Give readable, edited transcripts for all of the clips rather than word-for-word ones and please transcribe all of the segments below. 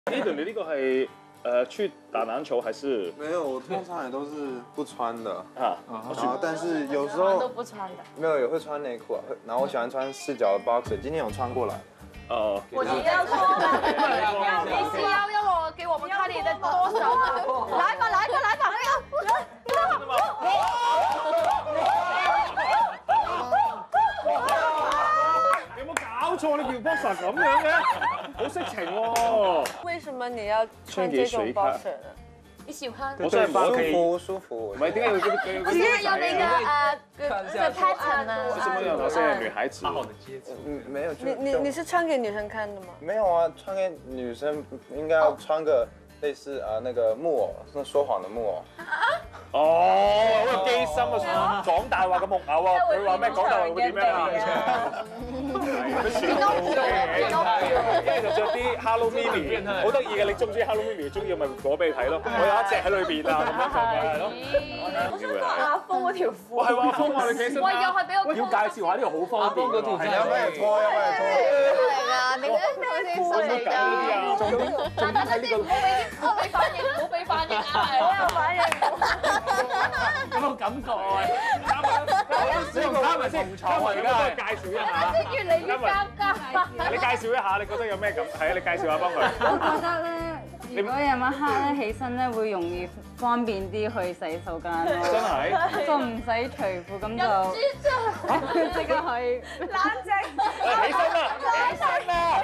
Aiden，你呢個係去打籃球還是？ 沒有，我通常也都是不穿的啊， 然後但是有時候都不穿的。 沒有也會穿內褲啊，然後我喜歡穿4角的 boxer，今天有穿過來。 哦， 我也要脱了，你是要我給我們看你的多少嗎？來吧，來吧，來吧， 有冇搞錯？你條 boxer 咁樣嘅，好色情喎！ 為什麼你要穿這種 boxer 呢？ 你喜歡？ 我真係唔 OK， 舒服。 唔係點解要嗰啲？ 只是有那個 pattern 啊。 為什麼有那些女孩子？ 沒有。 你是穿給女生看的嗎？ 沒有啊，穿給女生應該要穿個類似那個木偶，那說謊的木偶。 哦，好有機心啊！講大話嘅木偶啊！佢話咩講大話會點樣啊？跟住就着啲 Hello Mimi， 好得意嘅。你中唔中意 Hello Mimi？中意咪攞俾你睇咯。我有一隻喺裏邊啊，咁樣係咯。 我想講阿峰嗰條褲。 係喎，阿峰話你企身。 喂，又係俾我要介紹下呢個好方便嗰條真有咩拖？有咩拖？ 係啊，你咧咩褲嚟㗎？ 重點喺呢個。 冇俾反應，冇俾反應啊！我有反應。 有冇感覺啊？啱咪先？啱咪而家介紹一下。 越嚟越尷尬。 你介紹一下，你覺得有咩感？係啊，你介紹下幫佢。 我覺得咧，如果夜晚黑咧起身咧，會容易方便啲去洗手間咯。 真係？ 就唔使除褲咁就即刻可以。 冷靜。 起身啦！起身啦！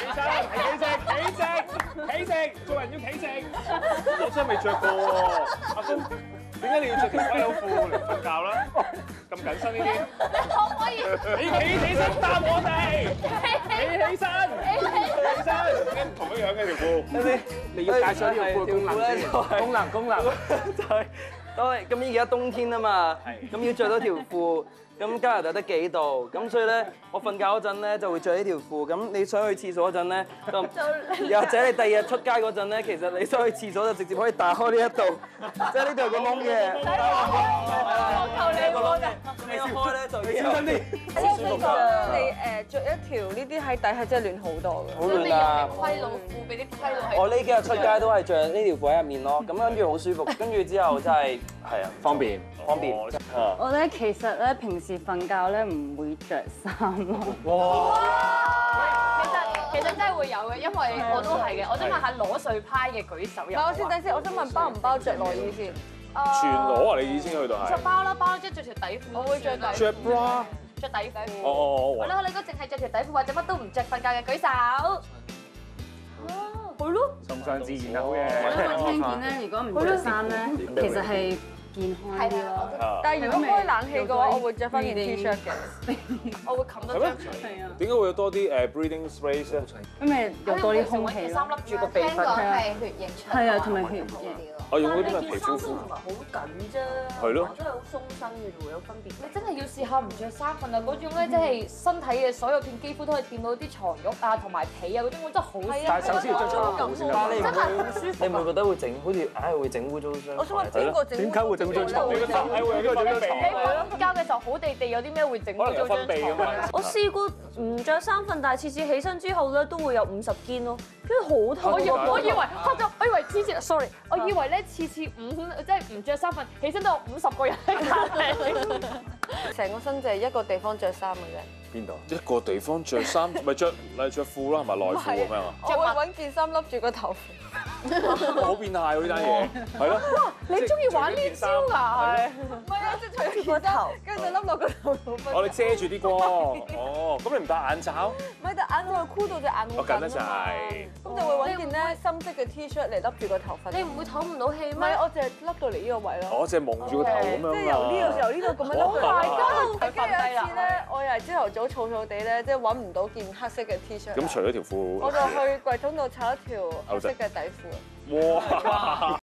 起直，做人要企直。我真係未着過喎，阿峰，點解你要着條龜佬褲嚟瞓覺啦？咁緊身呢啲？ 你可唔可以？ 你企起身答我哋！起身！點解唔同樣嘅條褲？ 你要介紹呢條褲嘅功能先。功能就係咁而家冬天啊嘛，咁要着到條褲。咁加拿大得幾度，咁所以咧，我瞓覺嗰陣咧就會着呢條褲。咁你想去廁所嗰陣咧，又或者你第二日出街嗰陣咧，其實你想去廁所就直接可以打開呢一度，即係呢度有個窿嘅。 我求你喎！ 你開咧就小心啲。 我想講你着一條呢啲喺底係真係暖好多嘅。 好暖啊！ 虧佬褲俾啲虧佬喺。 我呢幾日出街都係着呢條褲喺入面咯，咁跟住好舒服，跟住之後真係係啊方便。 我咧其實咧平時瞓覺咧唔會着衫咯。 哇！其實真係會有嘅，因為我都係嘅。我想問下裸睡派嘅舉手有冇？ 我先等先，我想問包唔包着內衣先？ 全裸啊！你意思去到係？ 就包啦，包即係着條底褲。 我會着底。 着 bra。 着底褲。 哦。 好啦，你如果淨係着條底褲或者乜都唔着瞓覺嘅舉手。係咯。 崇尚自然啊，好嘢。 我聽見咧，如果唔着衫咧，其實係健康啲咯。 但係如果開冷氣嘅話，我會着翻件 T-shirt 嘅。 我會冚到張床。 係啊。 點解會有多啲breathing space 咧？ 因為有多啲空氣衫咯。 笠住個鼻分。 係血液係啊，同埋血液。 我用嗰啲咩皮膚褲？ 唔係好緊啫。 係咯。 真係好鬆身嘅啫喎，有分別。你真係要試下唔着衫瞓啊！嗰種咧，即係身體嘅所有片肌膚都可以掂到啲床褥啊，同埋被啊嗰種，我真係好。 但係首先要着長褲先得。 但係你唔會覺得會整好似會整污糟張？ 我想問邊個整？ 點解會整污糟床？ 你個身體會有啲分泌。 你瞓覺嘅時候好地地有啲咩會整污糟張床？ 我試過唔着衫瞓，但係次次起身之後咧都會有50肩咯，跟住好痛。 我以為之前 sorry， 我以為咧次次即係唔着衫瞓，起身都有50個人喺隔離。 成個身就係一個地方着衫嘅啫。 邊度？一個地方着衫，咪着褲啦，係咪內褲咁樣啊？ 我會揾件衫笠住個頭。 好變態喎呢單嘢，係咯。 哇！你中意玩呢招㗎？係。 唔係啊，即係除咗個頭，跟住就笠落個頭度瞓。 我哋遮住啲光。哦，咁你唔戴眼罩？ 唔係，但眼罩箍到隻眼好緊我緊得滯。 咁就會揾件咧深色嘅 T-shirt 嚟笠住個頭瞓。 你唔會唞唔到氣咩？ 唔係，我淨係笠到嚟呢個位咯。 我淨係蒙住個頭咁樣。 即係由呢度咁樣笠到。 大家跟住有一次咧，我又係朝頭早燥燥地咧，即係揾唔到件黑色嘅 T-shirt。 咁除咗條褲， 我就去櫃桶度摷一條黑色嘅底褲。 哇！